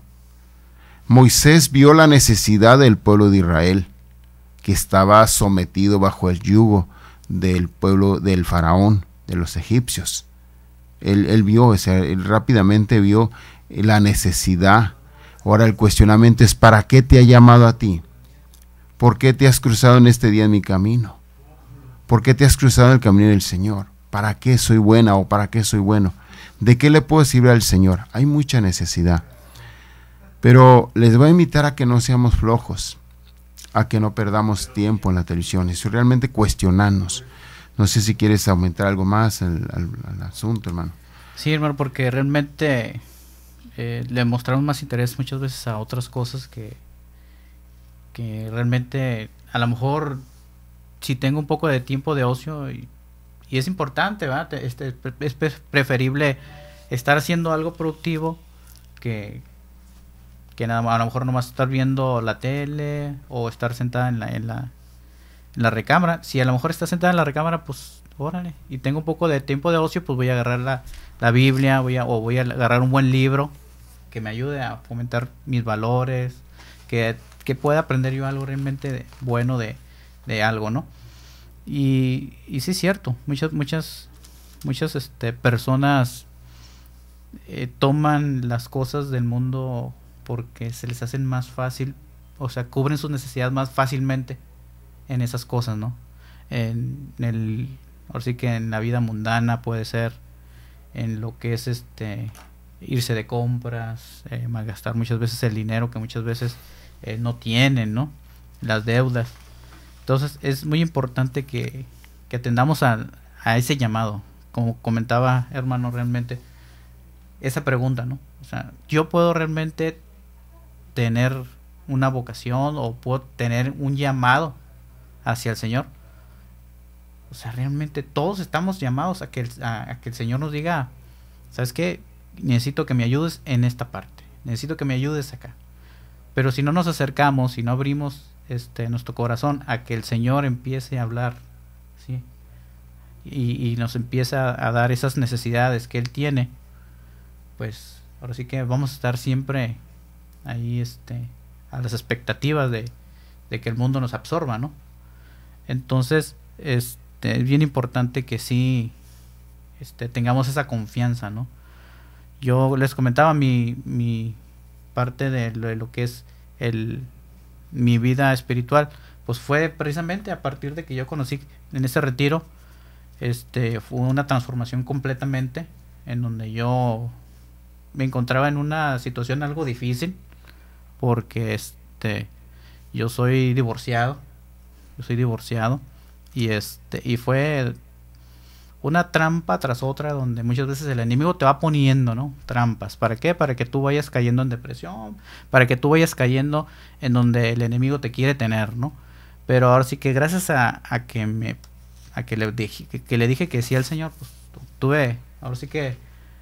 Moisés vio la necesidad del pueblo de Israel, que estaba sometido bajo el yugo del pueblo del faraón, de los egipcios. Él, él vio, o sea, él rápidamente vio la necesidad. Ahora el cuestionamiento es: ¿para qué te ha llamado a ti? ¿Por qué te has cruzado en este día en mi camino? ¿Por qué te has cruzado en el camino del Señor? ¿Para qué soy buena o para qué soy bueno? ¿De qué le puedo servir al Señor? Hay mucha necesidad. Pero les voy a invitar a que no seamos flojos, a que no perdamos tiempo en la televisión, y realmente cuestionarnos. No sé si quieres aumentar algo más al, al, al asunto, hermano. Sí, hermano, porque realmente eh, le mostramos más interés muchas veces a otras cosas que, que realmente a lo mejor si tengo un poco de tiempo de ocio y, y es importante, ¿verdad? Este, es preferible estar haciendo algo productivo que que nada, a lo mejor nomás estar viendo la tele o estar sentada en la, en la en la recámara. Si a lo mejor está sentada en la recámara, pues órale, y tengo un poco de tiempo de ocio, pues voy a agarrar la, la Biblia, voy a, o voy a agarrar un buen libro que me ayude a fomentar mis valores, que, que pueda aprender yo algo realmente de, bueno de, de algo, ¿no? Y, y sí es cierto, muchas muchas muchas este, personas eh, toman las cosas del mundo porque se les hacen más fácil, o sea, cubren sus necesidades más fácilmente en esas cosas, ¿no? En, en el, ahora sí que en la vida mundana puede ser, en lo que es este irse de compras, eh, malgastar muchas veces el dinero que muchas veces eh, no tienen, ¿no? Las deudas. Entonces es muy importante que, que atendamos a, a ese llamado, como comentaba hermano, realmente esa pregunta, ¿no? O sea, yo puedo realmente tener una vocación o puedo tener un llamado hacia el Señor. O sea, realmente todos estamos llamados a que el, a, a que el Señor nos diga, ¿sabes qué? Necesito que me ayudes en esta parte, necesito que me ayudes acá. Pero si no nos acercamos, si no abrimos este nuestro corazón a que el Señor empiece a hablar, ¿sí? Y, y nos empieza a dar esas necesidades que Él tiene, pues ahora sí que vamos a estar siempre ahí este a las expectativas de, de que el mundo nos absorba, ¿no? Entonces este, es bien importante que sí este, tengamos esa confianza, ¿no? Yo les comentaba mi, mi parte de lo, de lo que es el mi vida espiritual, pues fue precisamente a partir de que yo conocí en ese retiro. Este fue una transformación completamente, en donde yo me encontraba en una situación algo difícil, porque este yo soy divorciado, yo soy divorciado y este y fue una trampa tras otra, donde muchas veces el enemigo te va poniendo, ¿no? Trampas. ¿Para qué? Para que tú vayas cayendo en depresión, para que tú vayas cayendo en donde el enemigo te quiere tener, ¿no? Pero ahora sí que gracias a, a que me a que le dije que, que le dije que sí al Señor, pues tuve ahora sí que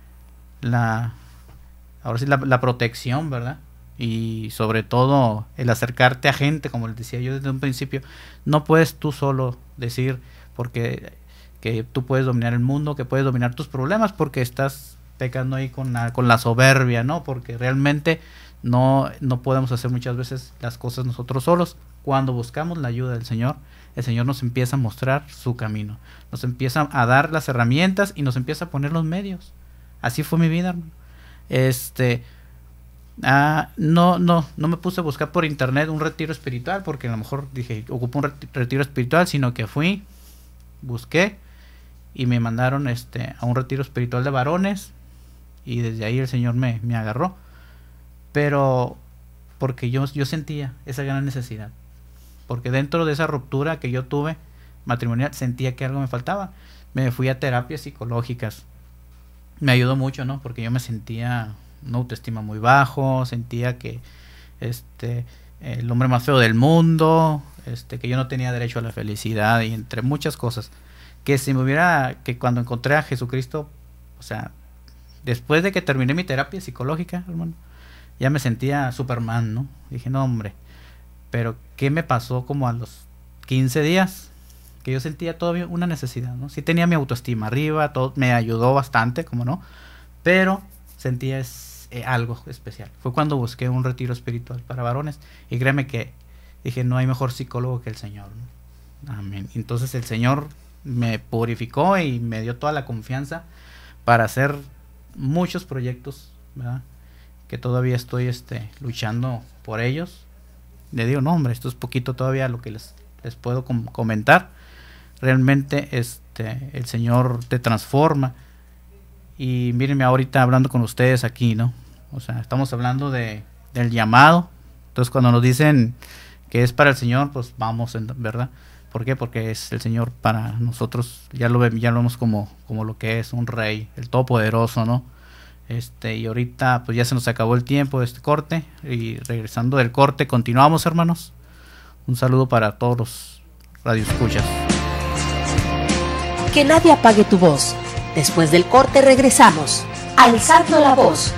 la ahora sí la, la protección, ¿verdad? Y sobre todo el acercarte a gente, como les decía yo desde un principio. No puedes tú solo decir porque que tú puedes dominar el mundo, que puedes dominar tus problemas, porque estás pecando ahí con la, con la soberbia, ¿no? Porque realmente no, no podemos hacer muchas veces las cosas nosotros solos. Cuando buscamos la ayuda del Señor, el Señor nos empieza a mostrar su camino, nos empieza a dar las herramientas y nos empieza a poner los medios. Así fue mi vida, hermano. Este, ah, no, no, no me puse a buscar por internet un retiro espiritual, porque a lo mejor dije, ocupo un retiro espiritual, sino que fui, busqué, y me mandaron este a un retiro espiritual de varones, y desde ahí el Señor me, me agarró, pero porque yo, yo sentía esa gran necesidad, porque dentro de esa ruptura que yo tuve matrimonial sentía que algo me faltaba. Me fui a terapias psicológicas, me ayudó mucho, ¿no? Porque yo me sentía una autoestima muy bajo, sentía que este el hombre más feo del mundo, este que yo no tenía derecho a la felicidad, y entre muchas cosas. Que si me hubiera, que cuando encontré a Jesucristo, o sea, después de que terminé mi terapia psicológica, hermano, ya me sentía Superman, ¿no? Dije, no, hombre, pero ¿qué me pasó como a los quince días? Que yo sentía todavía una necesidad, ¿no? Sí tenía mi autoestima arriba, todo me ayudó bastante, como no, pero sentía es, eh, algo especial. Fue cuando busqué un retiro espiritual para varones, y créeme que dije, no hay mejor psicólogo que el Señor, ¿no? Amén. Entonces el Señor me purificó y me dio toda la confianza para hacer muchos proyectos, ¿verdad? Que todavía estoy este, luchando por ellos. Le digo, no, hombre, esto es poquito todavía lo que les, les puedo com comentar. Realmente este, el Señor te transforma. Y mírenme ahorita hablando con ustedes aquí, ¿no? O sea, estamos hablando de, del llamado. Entonces cuando nos dicen que es para el Señor, pues vamos, ¿verdad? ¿Por qué? Porque es el Señor para nosotros, ya lo, ya lo vemos como, como lo que es, un rey, el todopoderoso, ¿no? Este, y ahorita pues ya se nos acabó el tiempo de este corte, y regresando del corte continuamos, hermanos. Un saludo para todos los radioescuchas. Que nadie apague tu voz. Después del corte regresamos, alzando la voz.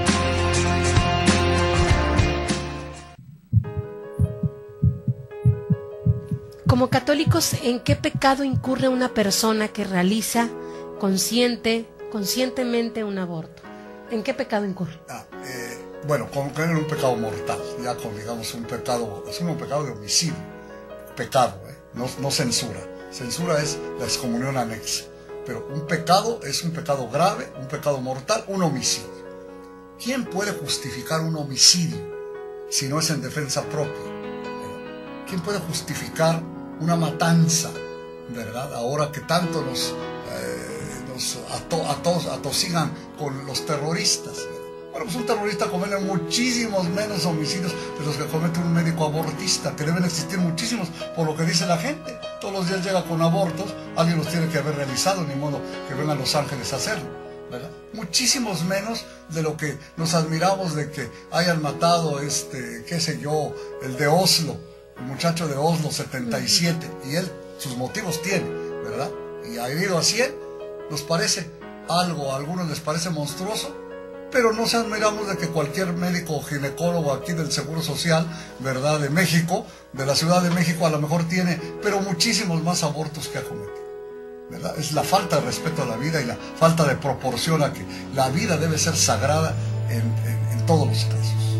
Como católicos, ¿en qué pecado incurre una persona que realiza consciente, conscientemente un aborto? ¿En qué pecado incurre? Ah, eh, bueno, como caer en un pecado mortal, ya con, digamos, un pecado, es un pecado de homicidio, pecado, eh, no, no censura. Censura es la excomunión anexa, pero un pecado es un pecado grave, un pecado mortal, un homicidio. ¿Quién puede justificar un homicidio si no es en defensa propia? ¿Quién puede justificar una matanza, verdad? Ahora que tanto nos, eh, los ato, atos, atosigan con los terroristas. Bueno, pues un terrorista comete muchísimos menos homicidios de los que comete un médico abortista, que deben existir muchísimos, por lo que dice la gente. Todos los días llega con abortos, alguien los tiene que haber realizado, ni modo que vengan los ángeles a hacerlo, ¿verdad? Muchísimos menos de lo que nos admiramos de que hayan matado, este, qué sé yo, el de Oslo, el muchacho de Oslo, setenta y siete, y él sus motivos tiene, ¿verdad? Y ha herido a cien, nos parece algo, a algunos les parece monstruoso, pero no se admiramos de que cualquier médico o ginecólogo aquí del Seguro Social, ¿verdad?, de México, de la Ciudad de México, a lo mejor tiene, pero muchísimos más abortos que ha cometido, ¿verdad? Es la falta de respeto a la vida y la falta de proporción a que la vida debe ser sagrada en, en, en todos los casos.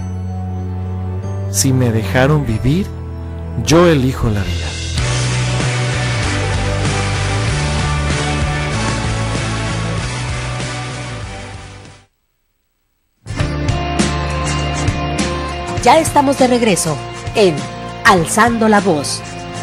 Si me dejaron vivir, yo elijo la vida. Ya estamos de regreso en Alzando la Voz.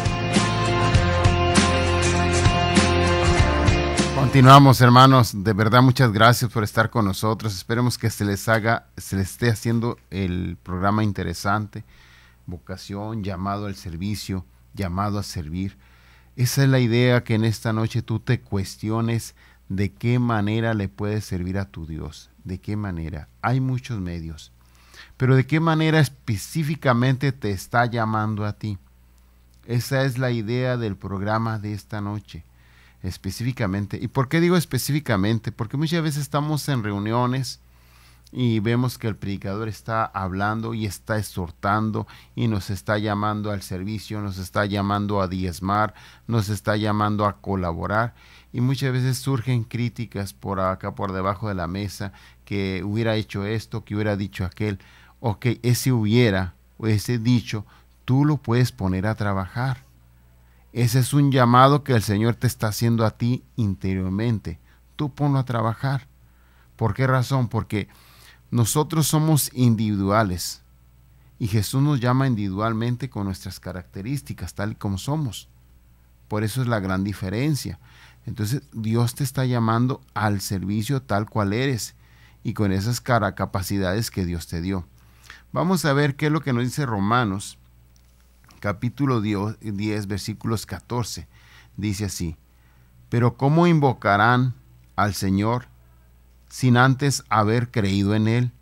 Continuamos, hermanos. De verdad, muchas gracias por estar con nosotros. Esperemos que se les haga, se les esté haciendo el programa interesante. Vocación, llamado al servicio, llamado a servir. Esa es la idea, que en esta noche tú te cuestiones de qué manera le puedes servir a tu Dios. ¿De qué manera? Hay muchos medios. Pero ¿de qué manera específicamente te está llamando a ti? Esa es la idea del programa de esta noche, específicamente. ¿Y por qué digo específicamente? Porque muchas veces estamos en reuniones y vemos que el predicador está hablando y está exhortando y nos está llamando al servicio, nos está llamando a diezmar, nos está llamando a colaborar. Y muchas veces surgen críticas por acá, por debajo de la mesa, que hubiera hecho esto, que hubiera dicho aquel. O que ese hubiera o ese dicho, tú lo puedes poner a trabajar. Ese es un llamado que el Señor te está haciendo a ti interiormente. Tú ponlo a trabajar. ¿Por qué razón? Porque nosotros somos individuales y Jesús nos llama individualmente con nuestras características, tal y como somos. Por eso es la gran diferencia. Entonces Dios te está llamando al servicio tal cual eres y con esas capacidades que Dios te dio. Vamos a ver qué es lo que nos dice Romanos, capítulo diez, versículos catorce. Dice así: pero ¿cómo invocarán al Señor sin antes haber creído en Él?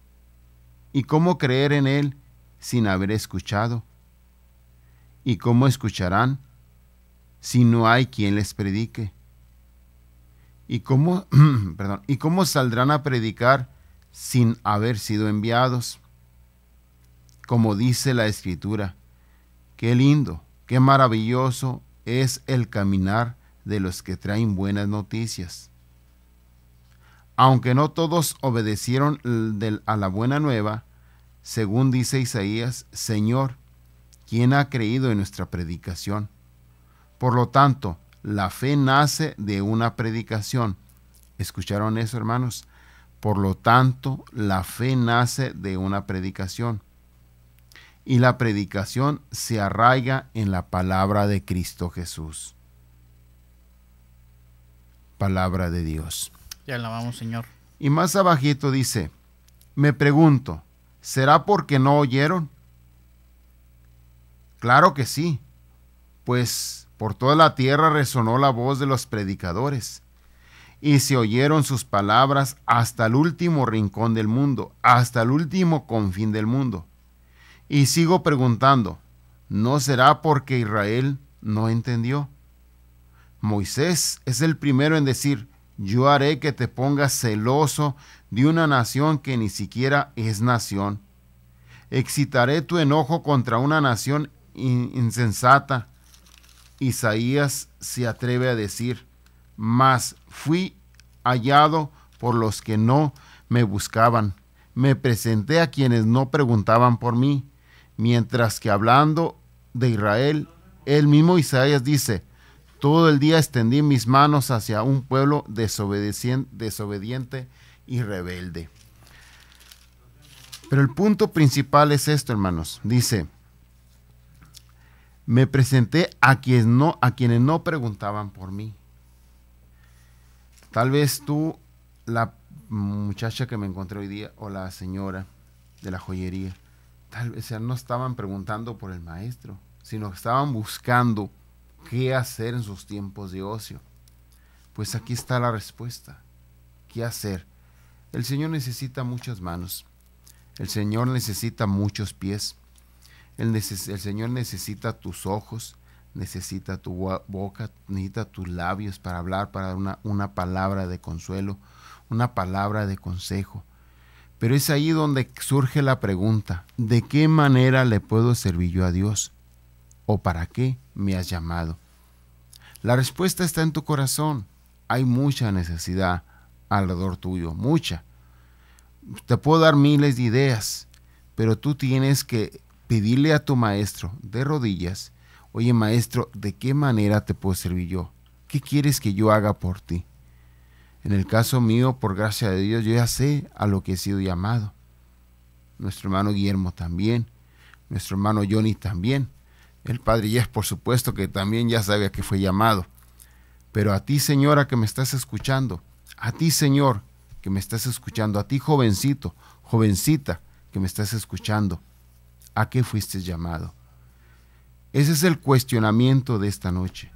¿Y cómo creer en Él sin haber escuchado? ¿Y cómo escucharán si no hay quien les predique? ¿Y cómo, perdón, ¿y cómo saldrán a predicar sin haber sido enviados? Como dice la Escritura, qué lindo, qué maravilloso es el caminar de los que traen buenas noticias. Aunque no todos obedecieron a la buena nueva, según dice Isaías, Señor, ¿quién ha creído en nuestra predicación? Por lo tanto, la fe nace de una predicación. ¿Escucharon eso, hermanos? Por lo tanto, la fe nace de una predicación. Y la predicación se arraiga en la palabra de Cristo Jesús. Palabra de Dios. Ya alabamos, Señor. Y más abajito dice, me pregunto, ¿será porque no oyeron? Claro que sí, pues por toda la tierra resonó la voz de los predicadores, y se oyeron sus palabras hasta el último rincón del mundo, hasta el último confín del mundo. Y sigo preguntando, ¿no será porque Israel no entendió? Moisés es el primero en decir, yo haré que te pongas celoso de una nación que ni siquiera es nación. Excitaré tu enojo contra una nación insensata. Isaías se atreve a decir, mas fui hallado por los que no me buscaban. Me presenté a quienes no preguntaban por mí. Mientras que hablando de Israel, el mismo Isaías dice, todo el día extendí mis manos hacia un pueblo desobediente, desobediente y rebelde. Pero el punto principal es esto, hermanos. Dice, me presenté a quienes no, a quienes no preguntaban por mí. Tal vez tú, la muchacha que me encontré hoy día, o la señora de la joyería, tal vez ya no estaban preguntando por el maestro, sino que estaban buscando qué hacer en sus tiempos de ocio. Pues aquí está la respuesta. ¿Qué hacer? El Señor necesita muchas manos. El Señor necesita muchos pies. El, neces- el Señor necesita tus ojos, necesita tu boca, necesita tus labios para hablar, para dar una, una palabra de consuelo, una palabra de consejo. Pero es ahí donde surge la pregunta: ¿de qué manera le puedo servir yo a Dios? ¿O para qué me has llamado? La respuesta está en tu corazón. Hay mucha necesidad alrededor tuyo, mucha. Te puedo dar miles de ideas, pero tú tienes que pedirle a tu maestro de rodillas: oye, maestro, ¿de qué manera te puedo servir yo? ¿Qué quieres que yo haga por ti? En el caso mío, por gracia de Dios, yo ya sé a lo que he sido llamado. Nuestro hermano Guillermo también, nuestro hermano Johnny también. El padre Jeff, por supuesto, que también ya sabe a qué fue llamado. Pero a ti, señora, que me estás escuchando, a ti, señor, que me estás escuchando, a ti, jovencito, jovencita, que me estás escuchando, ¿a qué fuiste llamado? Ese es el cuestionamiento de esta noche.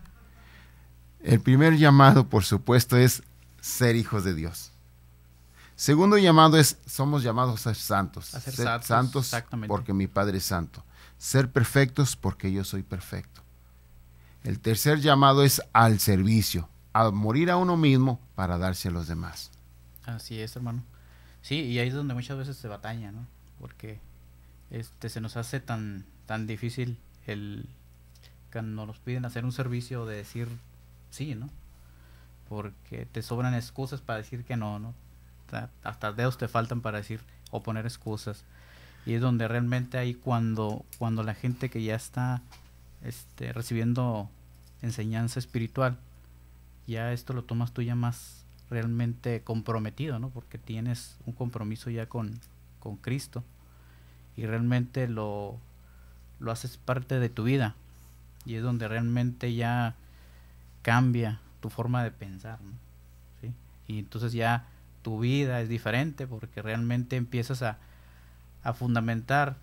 El primer llamado, por supuesto, es ser hijos de Dios. Segundo llamado es, somos llamados a ser santos. A ser ser santos, santos exactamente. Porque mi Padre es santo. Ser perfectos porque yo soy perfecto. El tercer llamado es al servicio, a morir a uno mismo para darse a los demás. Así es, hermano. Sí, y ahí es donde muchas veces se batalla, ¿no? Porque este se nos hace tan tan difícil el cuando nos piden hacer un servicio de decir sí, ¿no? Porque te sobran excusas para decir que no, ¿no? Hasta dedos te faltan para decir o poner excusas. Y es donde realmente ahí cuando cuando la gente que ya está este recibiendo enseñanza espiritual, ya esto lo tomas tú ya más realmente comprometido, ¿no? Porque tienes un compromiso ya con, con Cristo y realmente lo, lo haces parte de tu vida, y es donde realmente ya cambia tu forma de pensar, ¿no? ¿Sí? Y entonces ya tu vida es diferente porque realmente empiezas a, a fundamentar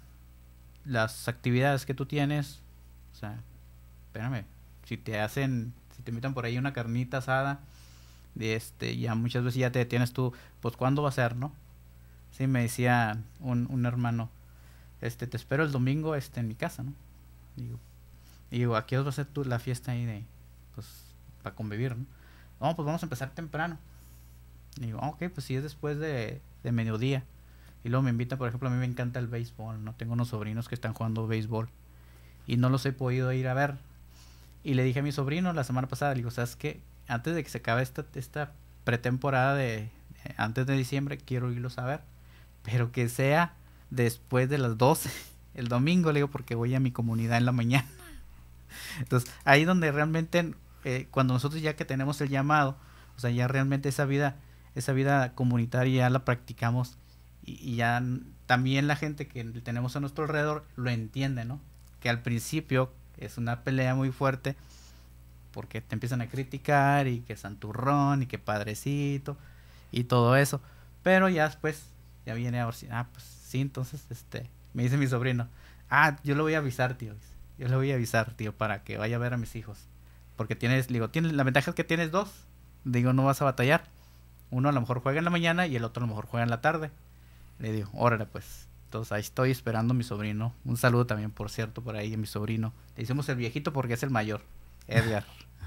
las actividades que tú tienes. O sea, espérame, si te hacen, si te invitan por ahí una carnita asada, de este, ya muchas veces ya te detienes tú, pues ¿cuándo va a ser, no? Sí, me decía un, un hermano, este, te espero el domingo este, en mi casa, ¿no? Digo, digo, aquí os va a ser tú la fiesta ahí de, pues, para convivir, ¿no? No, pues vamos a empezar temprano. Digo, ok, pues si es después de, de mediodía. Y luego me invita, por ejemplo, a mí me encanta el béisbol, ¿no? Tengo unos sobrinos que están jugando béisbol y no los he podido ir a ver. Y le dije a mi sobrino la semana pasada, le digo, ¿sabes qué? Antes de que se acabe esta, esta pretemporada de, de antes de diciembre, quiero irlos a ver, pero que sea después de las doce, el domingo, le digo, porque voy a mi comunidad en la mañana. Entonces, ahí donde realmente, eh, cuando nosotros ya que tenemos el llamado, o sea, ya realmente esa vida, esa vida comunitaria ya la practicamos, y, y ya también la gente que tenemos a nuestro alrededor lo entiende, ¿no? Que al principio es una pelea muy fuerte, porque te empiezan a criticar y que santurrón y que padrecito y todo eso, pero ya después ya viene a ver si, ah, pues sí, entonces este, me dice mi sobrino, ah, yo le voy a avisar, tío, yo le voy a avisar, tío, para que vaya a ver a mis hijos, porque tienes, digo, tienes, la ventaja es que tienes dos, digo, no vas a batallar, uno a lo mejor juega en la mañana y el otro a lo mejor juega en la tarde, le digo, órale pues. Entonces ahí estoy esperando a mi sobrino. Un saludo también, por cierto, por ahí a mi sobrino. Le hicimos el viejito porque es el mayor, Edgar.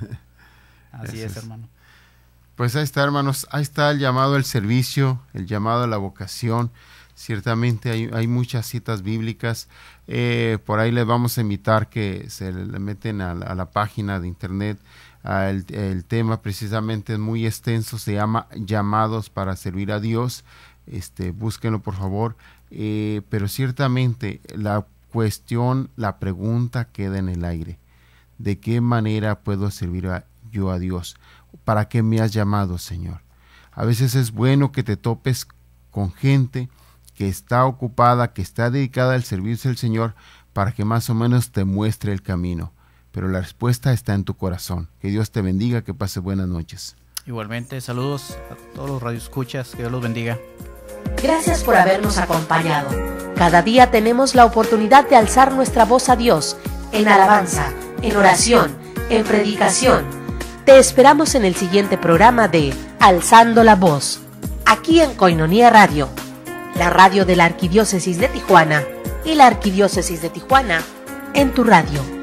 Así es, es, hermano. Pues ahí está, hermanos. Ahí está el llamado al servicio, el llamado a la vocación. Ciertamente hay, hay muchas citas bíblicas. Eh, por ahí les vamos a invitar que se le meten a la, a la página de internet. Uh, el, el tema precisamente es muy extenso. Se llama Llamados para servir a Dios. Este, búsquenlo, por favor. Eh, pero ciertamente la cuestión, la pregunta queda en el aire. ¿De qué manera puedo servir a, yo a Dios? ¿Para qué me has llamado, Señor? A veces es bueno que te topes con gente que está ocupada, que está dedicada al servicio del Señor, para que más o menos te muestre el camino. Pero la respuesta está en tu corazón. Que Dios te bendiga, que pase buenas noches. Igualmente, saludos a todos los radioescuchas, que Dios los bendiga. Gracias por habernos acompañado. Cada día tenemos la oportunidad de alzar nuestra voz a Dios en alabanza, en oración, en predicación. Te esperamos en el siguiente programa de Alzando la Voz, aquí en Koinonia Radio, la radio de la Arquidiócesis de Tijuana y la Arquidiócesis de Tijuana en tu radio.